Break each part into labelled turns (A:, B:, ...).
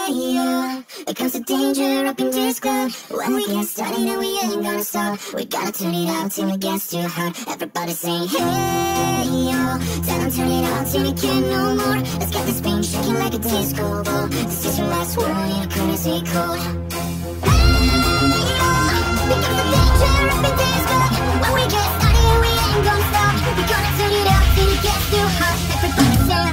A: Hey, yeah, it comes to danger up in this club. When we get started and we ain't gonna stop. We gotta turn it out till it gets too hot. Everybody saying, hey, yo, tell them turn it out till we can't no more. Let's get this thing shaking like a disco ball. This is your last word, you're crazy cold. It comes to danger up in this club. When we get started and we ain't gonna stop. We gotta turn it out till it gets too hot. Everybody saying,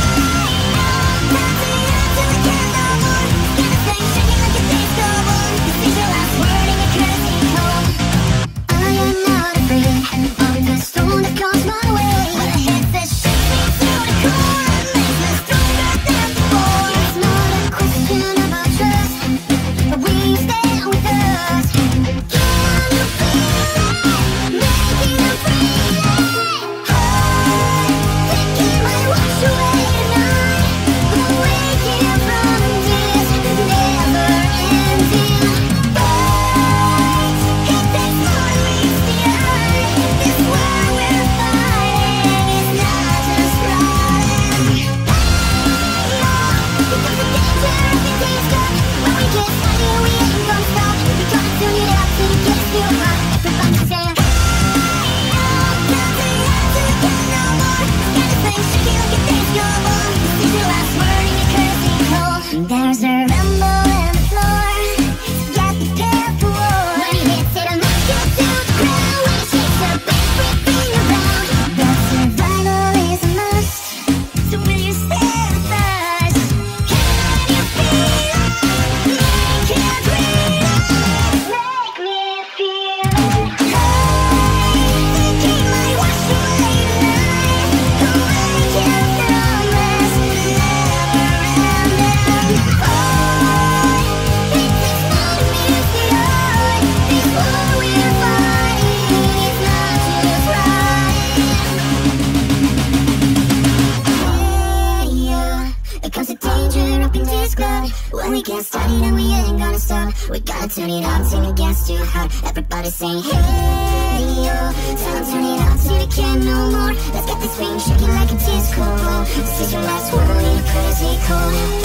A: there's a rumble in the floor. Get prepared for war. When he hits it, I'll knock you to the ground. When he shakes up everything around. But survival is a must. So will you stay with us? Can you feel it? Make it real. Make me feel it. Thinking might wash away tonight. Awake you from this when we get started and we ain't gonna stop. We gotta turn it out till it gets too hot. Everybody saying, hey, yo, tell them turn it out till we can't no more. Let's get this thing shaking like a disco ball. This is your last word, you're crazy cold.